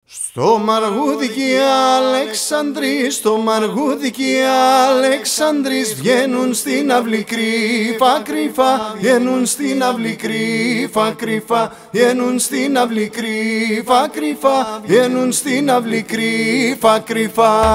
Στο Μαργούδικη Αλεξανδρής, στο Μαργούδικη Αλεξανδρής, βγαίνουν στην αυλή κρύφα κρύφα, βγαίνουν στην αυλή κρύφα κρύφα, βγαίνουν στην αυλή κρύφα κρύφα, βγαίνουν στην αυλή κρύφα κρύφα.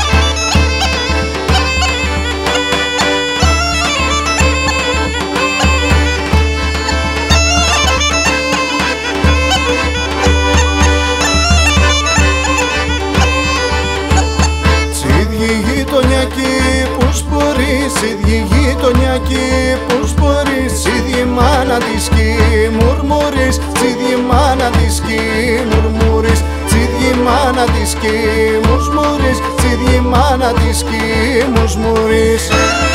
Πώς μπορείς, ίδιοι γειτονιακοί, πώς μπορείς, ίδιοι μάνα της κι μουρμουρείς, ίδιοι μάνα της κι μουρμουρείς, ίδιοι μάνα της κι μουρμουρείς, ίδιοι μάνα της κι μουρμουρείς.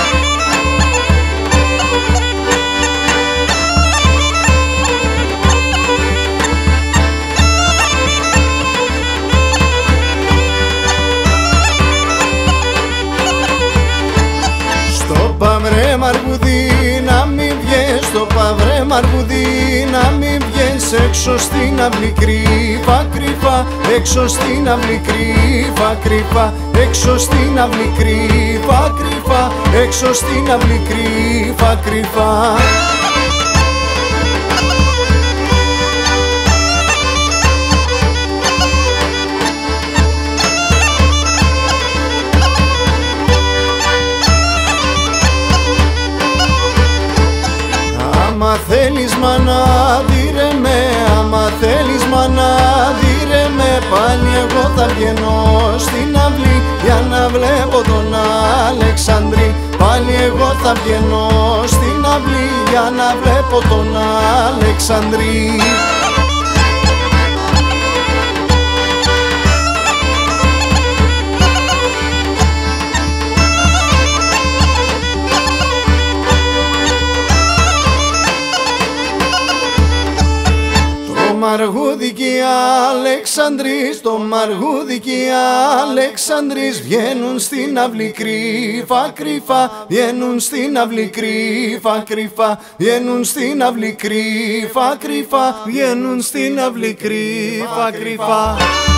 Παυρέ Μαργουδί να μην βγες, στο παυρέ Μαργουδί να μην βγες, έξω στην αυλή κρύφα κρύφα, έξω στην αυλή κρύφα κρύφα, έξω στην αυλή κρύφα κρύφα, έξω στην αυλή κρύφα κρύφα. Άμα θέλεις μάνα δίρε με, άμα θέλεις μάνα δίρε με, πάλι εγώ θα βγαίνω στην αυλή για να βλέπω τον Αλεξανδρή. Πάλι εγώ θα βγαίνω στην αυλή για να βλέπω τον Αλεξανδρή. Μαργούδικη Αλεξανδρής, το Μαργούδικη Αλεξανδρής, βγαίνουν στην αυλή κρύφα κρύφα, βγαίνουν στην αυλή κρύφα κρύφα, βγαίνουν στην αυλή κρύφα κρύφα, βγαίνουν στην αυλή κρύφα κρύφα.